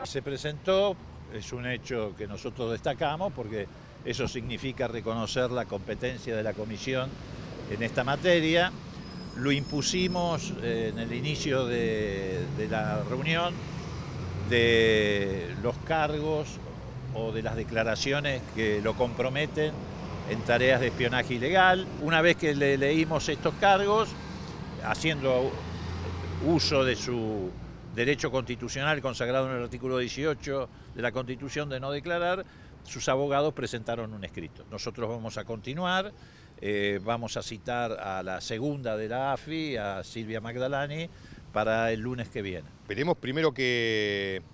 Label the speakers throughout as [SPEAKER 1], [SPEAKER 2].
[SPEAKER 1] Se presentó, es un hecho que nosotros destacamos porque eso significa reconocer la competencia de la comisión en esta materia. Lo impusimos en el inicio de la reunión de los cargos o de las declaraciones que lo comprometen en tareas de espionaje ilegal. Una vez que le leímos estos cargos, haciendo uso de su derecho constitucional consagrado en el artículo 18 de la Constitución de no declarar, sus abogados presentaron un escrito. Nosotros vamos a continuar, vamos a citar a la segunda de la AFI, a Silvia Magdalani, para el lunes que viene.
[SPEAKER 2] Esperemos primero que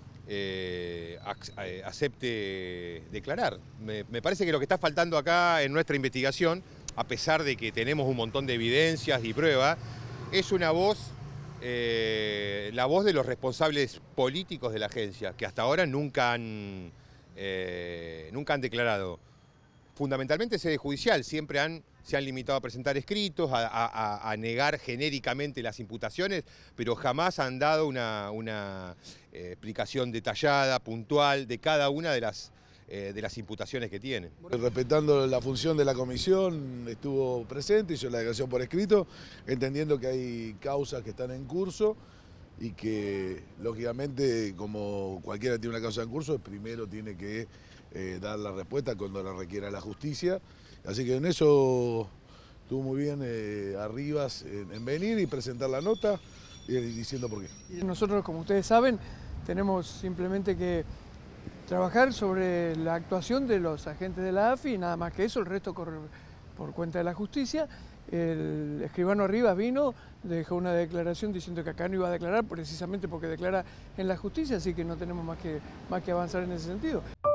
[SPEAKER 2] acepte declarar. Me parece que lo que está faltando acá en nuestra investigación, a pesar de que tenemos un montón de evidencias y pruebas, es una voz, la voz de los responsables políticos de la agencia, que hasta ahora nunca han declarado. Fundamentalmente sede judicial, siempre se han limitado a presentar escritos, a negar genéricamente las imputaciones, pero jamás han dado una explicación detallada, puntual, de cada una de las imputaciones que tienen.
[SPEAKER 3] Respetando la función de la comisión, estuvo presente, hizo la declaración por escrito, entendiendo que hay causas que están en curso y que, lógicamente, como cualquiera tiene una causa en curso, primero tiene que dar la respuesta cuando la requiera la justicia. Así que en eso estuvo muy bien Arribas en venir y presentar la nota y diciendo por qué.
[SPEAKER 4] Nosotros, como ustedes saben, tenemos simplemente que trabajar sobre la actuación de los agentes de la AFI y nada más que eso, el resto corre por cuenta de la justicia. El escribano Arribas vino, dejó una declaración diciendo que acá no iba a declarar precisamente porque declara en la justicia, así que no tenemos más que avanzar en ese sentido.